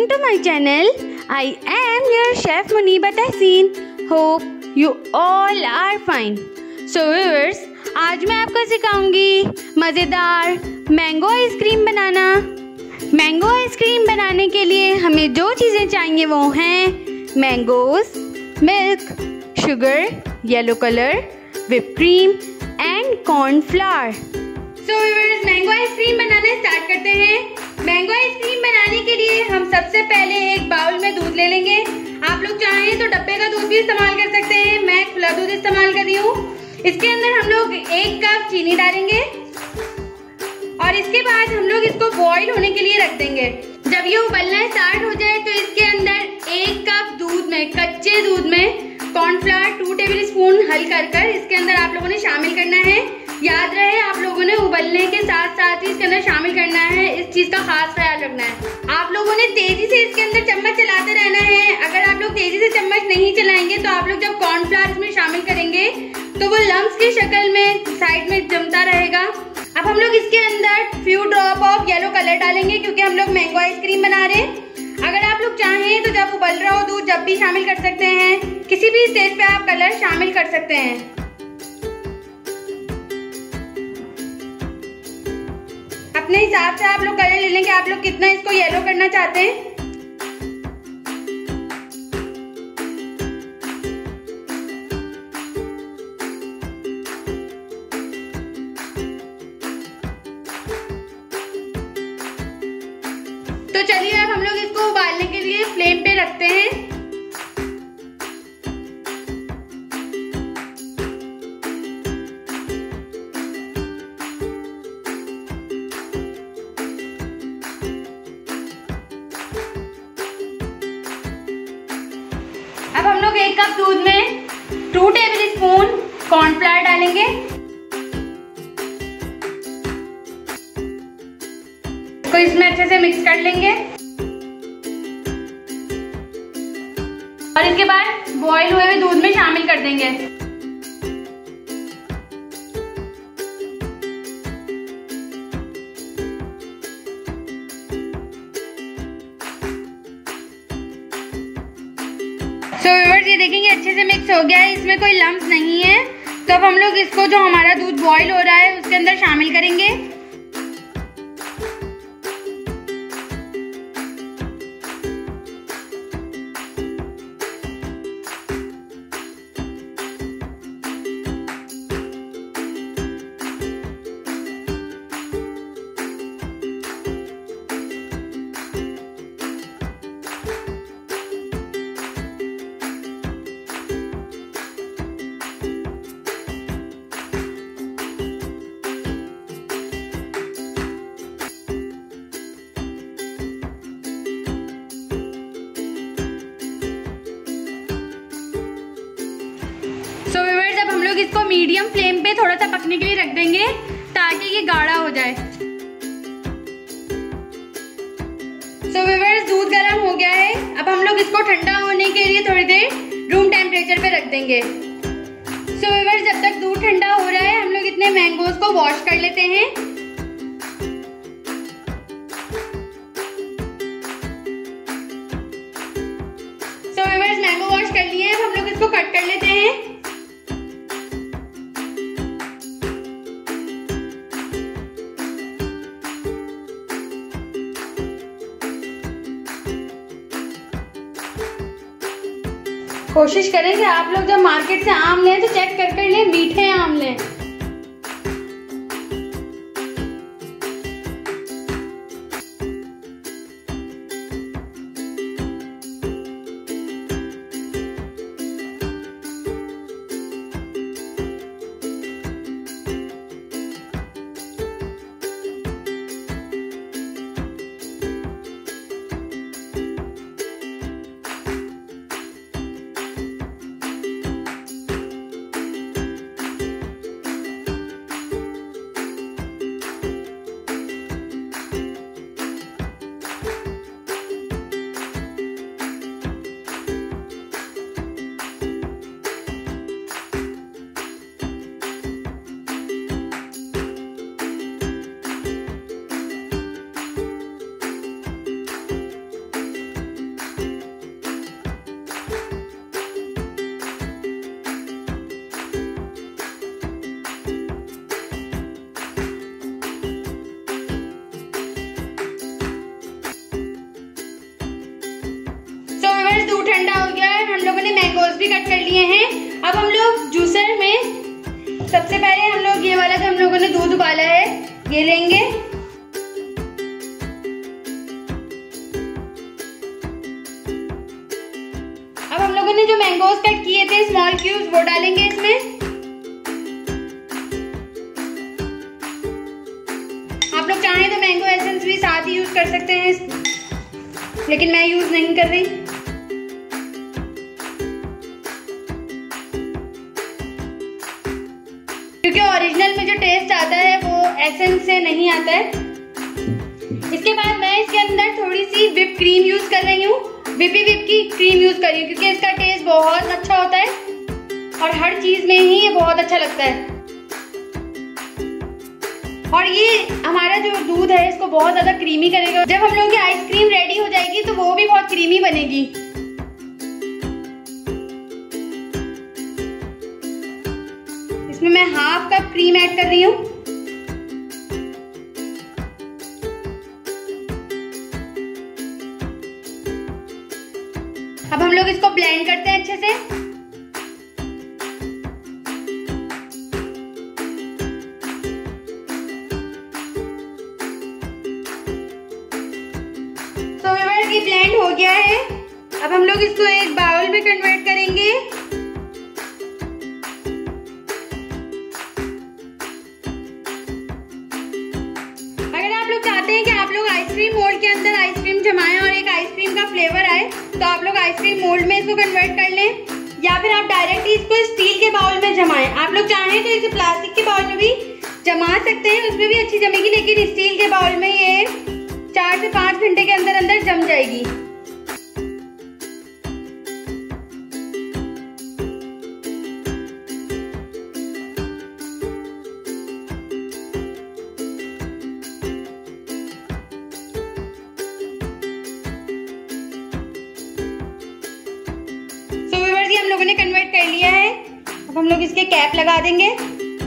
welcome to my channel. I am your chef Muniba Tahseen. Hope you all are fine. So viewers, आज मैं आपको सिखाऊंगी मज़ेदार mango ice cream बनाना। Mango ice cream बनाने के लिए हमें जो चीज़ें चाहिए वो हैं mangoes, milk, sugar, yellow colour, whipped cream and cornflour. So viewers, mango ice cream बनाना स्टार्ट करते हैं। मैंगो आइसक्रीम बनाने के लिए हम सबसे पहले एक बाउल में दूध ले लेंगे। आप लोग चाहें तो डब्बे का दूध भी इस्तेमाल कर सकते हैं, मैं खुला दूध इस्तेमाल कर रही हूँ। इसके अंदर हम लोग 1 कप चीनी डालेंगे और इसके बाद हम लोग इसको बॉईल होने के लिए रख देंगे। जब ये उबलना स्टार्ट हो जाए तो इसके अंदर 1 कप दूध में, कच्चे दूध में कॉर्नफ्लावर 2 टेबल स्पून हल कर इसके अंदर आप लोगों ने शामिल करना है। याद रहे, आप लोगों ने उबलने के साथ साथ ही इसके अंदर शामिल करना है, इस चीज का खास ख्याल रखना है। आप लोगों ने तेजी से इसके अंदर चम्मच चलाते रहना है। अगर आप लोग तेजी से चम्मच नहीं चलाएंगे तो आप लोग जब कॉर्नफ्लावर इसमें शामिल करेंगे तो वो लम्स की शक्ल में साइड में जमता रहेगा। अब हम लोग इसके अंदर few drop of yellow colour डालेंगे क्योंकि हम लोग मैंगो आइसक्रीम बना रहे हैं। अगर आप लोग चाहें तो जब उबल रहा हो दूध जब भी शामिल कर सकते हैं, किसी भी स्टेज पे आप कलर शामिल कर सकते हैं। अपने हिसाब से आप लोग कलर ले लेंगे, आप लोग कितना इसको येलो करना चाहते हैं। तो चलिए अब हम लोग इसको उबालने के लिए फ्लेम पे रखते हैं। अब हम लोग 1 कप दूध में 2 टेबल स्पून कॉर्नफ्लावर डालेंगे। इसको इसमें अच्छे से मिक्स कर लेंगे और इसके बाद बॉईल हुए हुए दूध में शामिल कर देंगे। तो व्यूअर्स, ये देखेंगे अच्छे से मिक्स हो गया है, इसमें कोई लम्स नहीं है। तो अब हम लोग इसको, जो हमारा दूध बॉईल हो रहा है, उसके अंदर शामिल करेंगे। तो व्यूअर्स, अब हम लोग इसको मीडियम फ्लेम पे थोड़ा सा पकने के लिए रख देंगे ताकि ये गाढ़ा हो जाए। तो व्यूअर्स, दूध गर्म हो गया है। अब हम लोग इसको ठंडा होने के लिए थोड़ी देर रूम टेम्परेचर पे रख देंगे। तो व्यूअर्स, जब तक दूध ठंडा हो रहा है हम लोग इतने मैंगोज को वॉश कर लेते हैं। तो व्यूअर्स, मैंगो वॉश कर लिए हैं, अब हम लोग इसको कट कर लेते हैं। कोशिश करें कि आप लोग जब मार्केट से आम लें तो चेक कर लें, मीठे आम लें। मैंगोज भी कट कर लिए हैं। अब हम लोग जूसर में सबसे पहले हम लोग ये वाला जो हम लोगों ने दूध उबाला है ये लेंगे। अब हम लोगों ने जो मैंगोज कट किए थे स्मॉल क्यूब्स वो डालेंगे इसमें। आप लोग चाहें तो मैंगो एसेंस भी साथ ही यूज कर सकते हैं, लेकिन मैं यूज नहीं कर रही। क्योंकि ओरिजिनल में जो टेस्ट आता है वो एसेंस से नहीं आता है। इसके बाद मैं इसके अंदर थोड़ी सी व्हिप क्रीम यूज कर रही हूँ। व्हिप की क्रीम यूज कर रही हूँ क्योंकि इसका टेस्ट बहुत अच्छा होता है और हर चीज में ही ये बहुत अच्छा लगता है। और ये हमारा जो दूध है इसको बहुत ज्यादा क्रीमी करेगा। जब हम लोगों की आइसक्रीम रेडी हो जाएगी तो वो भी बहुत क्रीमी बनेगी। इसमें मैं हाफ कप क्रीम ऐड कर रही हूँ। अब हम लोग इसको ब्लेंड करते हैं अच्छे से। ये ब्लेंड हो गया है। अब हम लोग इसको एक बाउल में कन्वर्ट करेंगे। अगर आप लोग चाहते हैं कि आप लोग आइसक्रीम मोल्ड के अंदर आइसक्रीम जमाएं और एक आइसक्रीम का फ्लेवर आए तो आप लोग आइसक्रीम मोल्ड में इसको कन्वर्ट कर लें, या फिर आप डायरेक्टली इसको स्टील के बाउल में जमाएं। आप लोग चाहें तो इसे प्लास्टिक के बाउल में भी जमा सकते हैं, उसमें भी अच्छी जमेगी, लेकिन स्टील के बाउल में ये 4 से 5 घंटे के अंदर अंदर जम जाएगी। सो व्यूअर्स ये हम लोगों ने कन्वर्ट कर लिया है। अब हम लोग इसके कैप लगा देंगे।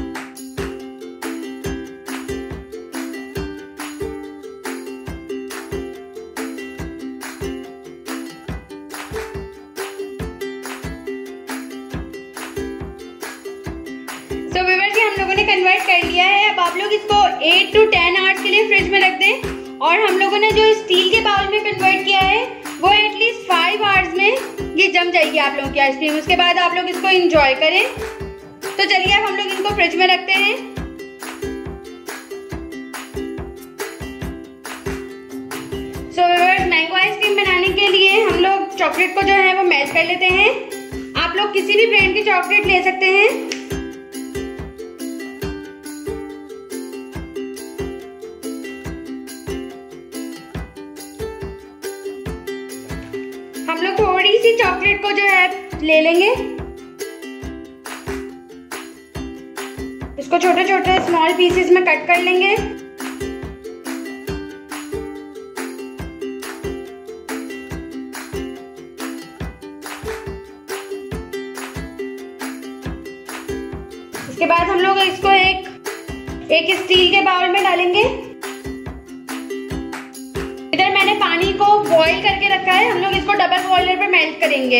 तो व्यूअर्स ये हम लोगों ने कन्वर्ट कर लिया है। अब आप लोग इसको 8 to 10 आवर्स के लिए फ्रिज में रख दें। और हम लोगों ने जो स्टील के बाउल में कन्वर्ट किया है वो एटलीस्ट 5 आवर्स में ये जम जाएगी आप लोगों की आइसक्रीम। उसके बाद आप लोग इसको एंजॉय करें। तो चलिए अब हम लोग इनको फ्रिज में रखते हैं। सो व्यूअर्स मैंगो आइसक्रीम बनाने के लिए हम लोग चॉकलेट को जो है वो मेल्ट कर लेते हैं। आप लोग किसी भी ब्रांड की चॉकलेट ले सकते हैं। हम लोग थोड़ी सी चॉकलेट को जो है ले लेंगे, इसको छोटे छोटे स्मॉल पीसेस में कट कर लेंगे। इसके बाद हम लोग इसको एक स्टील के बाउल में डालेंगे। इधर मैंने पानी को बॉईल करके रखा है, हम लोग इसको डबल बॉयलर पे मेल्ट करेंगे।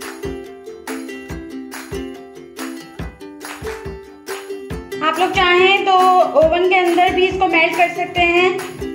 आप लोग चाहें तो ओवन के अंदर भी इसको मेल्ट कर सकते हैं।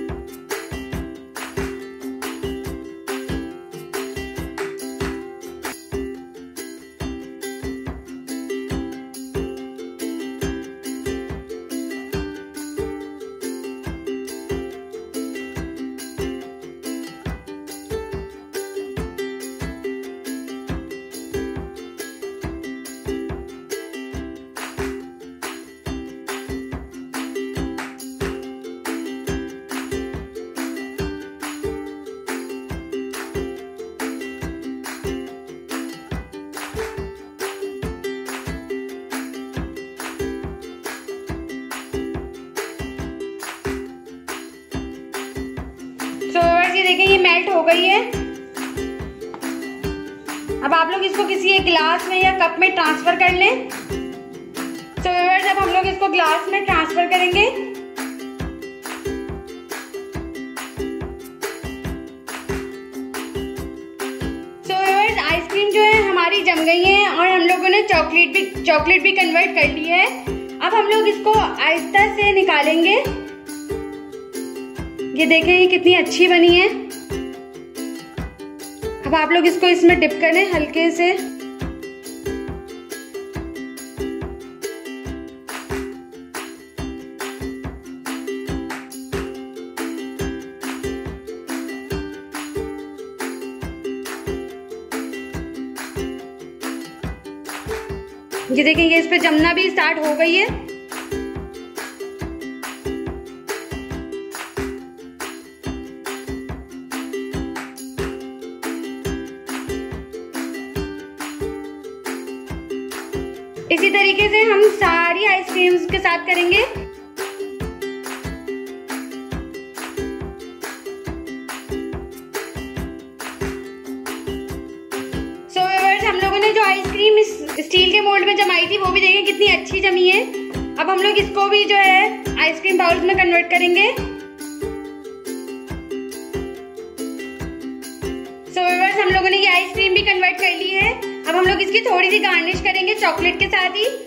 ये देखें ये मेल्ट हो गई है। अब आप लोग इसको किसी एक ग्लास में या कप में ट्रांसफर कर लें। तो व्यूअर्स अब हम लोग इसको ग्लास में ट्रांसफर करेंगे। तो व्यूअर्स आइसक्रीम जो है हमारी हमारी जम गई हैं और हम लोगों ने चॉकलेट भी कन्वर्ट कर ली है। अब हम लोग इसको आहिस्ता से निकालेंगे। ये देखें ये कितनी अच्छी बनी है। अब आप लोग इसको इसमें डिप करें हल्के से। ये देखें ये इस पे जमना भी स्टार्ट हो गई है। इसी तरीके से हम सारी आइसक्रीम्स के साथ करेंगे। सो व्यूअर्स, हम लोगों ने जो आइसक्रीम इस स्टील के मोल्ड में जमाई थी वो भी देखें कितनी अच्छी जमी है। अब हम लोग इसको भी जो है आइसक्रीम बाउल्स में कन्वर्ट करेंगे। सो व्यूअर्स, हम लोगों ने ये आइसक्रीम भी कन्वर्ट कर ली है। अब हम लोग इसकी थोड़ी सी गार्निश करेंगे चॉकलेट के साथ ही।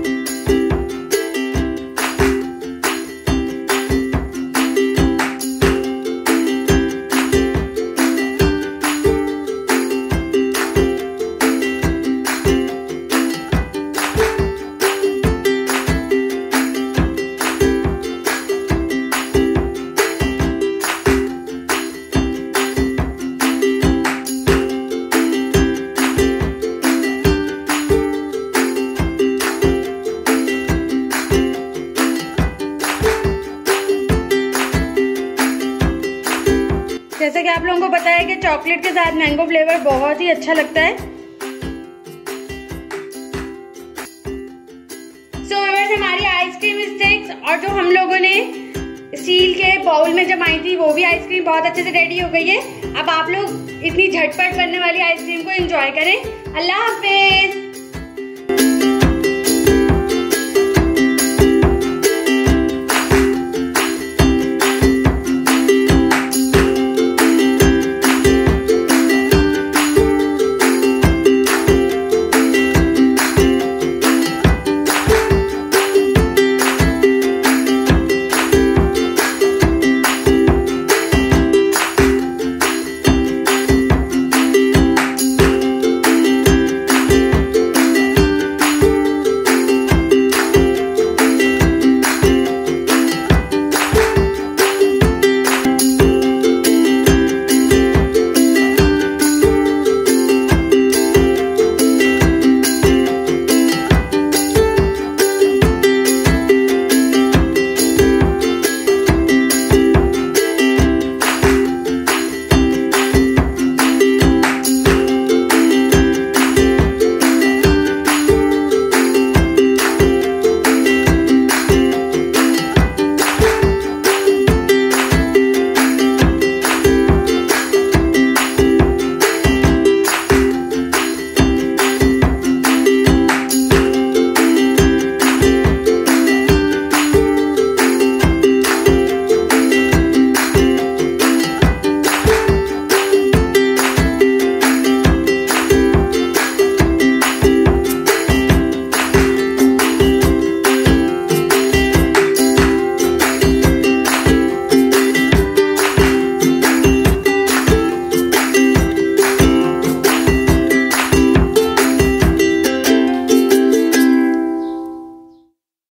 जैसा कि आप लोगों को पता है कि चॉकलेट के साथ मैंगो फ्लेवर बहुत ही अच्छा लगता है। सो व्यूअर्स, हमारी आइसक्रीम स्टिक्स और जो हम लोगों ने स्टील के बाउल में जमाई थी वो भी आइसक्रीम बहुत अच्छे से रेडी हो गई है। अब आप लोग इतनी झटपट बनने वाली आइसक्रीम को एंजॉय करें। अल्लाह हाफिज।